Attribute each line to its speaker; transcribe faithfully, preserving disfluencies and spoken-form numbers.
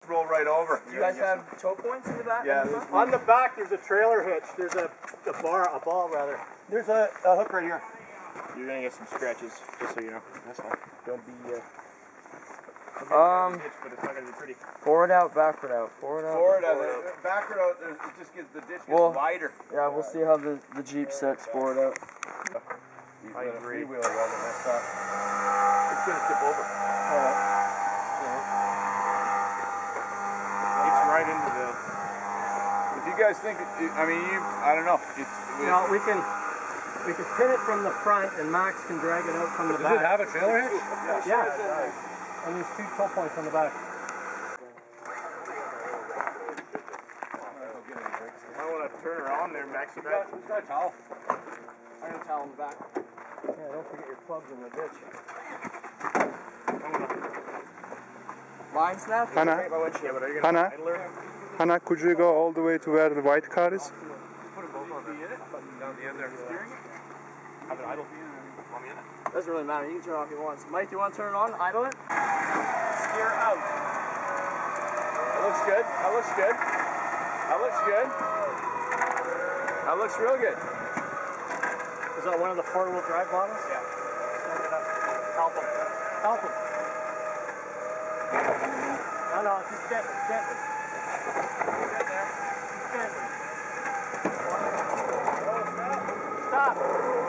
Speaker 1: roll right over.
Speaker 2: Do you guys have tow points in the back?
Speaker 1: Yeah.
Speaker 2: The
Speaker 3: On the back, there's a trailer hitch. There's a, a bar, a ball rather. There's a, a hook right here.
Speaker 4: You're gonna get some scratches, just so you know. That's all. Don't be. Uh,
Speaker 2: Um,
Speaker 4: ditch, but it's not gonna be pretty.
Speaker 2: forward out, backward out, forward out.
Speaker 1: Forward out, uh, backward out. It just gets the ditch gets
Speaker 2: Well,
Speaker 1: wider.
Speaker 2: Yeah, we'll see how the the Jeep sets forward out.
Speaker 1: I agree. Wheeler rather messed up. It's gonna tip over.
Speaker 2: Alright.
Speaker 4: It's right into the.
Speaker 1: If you guys think, I mean, you, I don't know. It's,
Speaker 3: You know, we can we can pin it from the front, and Max can drag it out from the
Speaker 4: Does
Speaker 3: back.
Speaker 4: it have a trailer hitch?
Speaker 3: Yeah. yeah. And there's two tow points on the back.
Speaker 4: I want to turn her on there, Max. You got,
Speaker 3: Who's got a towel?
Speaker 2: I'm gonna towel in the back.
Speaker 3: Yeah, don't forget your plugs in the ditch.
Speaker 2: Line snap?
Speaker 5: Hannah?
Speaker 2: Right by windshield.
Speaker 4: Yeah, but are you gonna
Speaker 5: Hannah?
Speaker 4: idle her?
Speaker 5: Hannah, could you go all the way to where the white car is?
Speaker 4: Put them both on there. Down the end there. Steering it? Have it idle. Want me in it?
Speaker 2: Doesn't really matter. You can turn it off if you want. Mike, do you want to turn it on? Idle it? Steer out.
Speaker 1: That looks good. That looks good. That looks good. That looks real good.
Speaker 3: Is that one of the four-wheel drive models?
Speaker 4: Yeah.
Speaker 3: Stand it up. Help him. Help him. No, no, just gently, gently. Gently. Stop.